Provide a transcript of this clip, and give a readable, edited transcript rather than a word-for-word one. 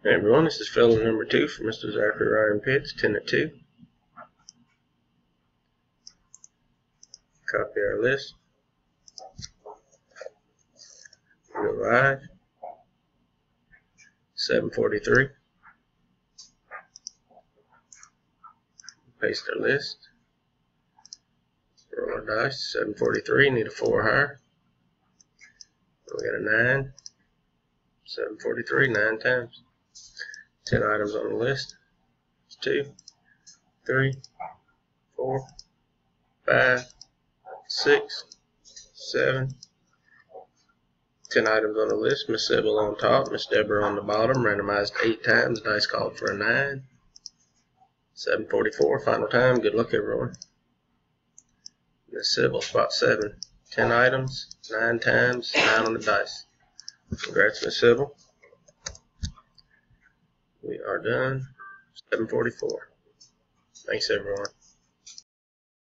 Hey everyone, this is fill-in number 2 for Mr. Zachary Ryan Pitts, 10 at 2. Copy our list. Go live. 743. Paste our list. Roll our dice. 743. Need a 4 higher. We got a 9. 743. 9 times. 10 items on the list. 2, 3, 4, 5, 6, 7. 10 items on the list. Miss Sybil on top, Miss Deborah on the bottom. Randomized 8 times. Dice called for a 9. 744. Final time. Good luck, everyone. Miss Sybil, spot 7. 10 items, 9 times, 9 on the dice. Congrats, Miss Sybil. We are done. 744. Thanks, everyone.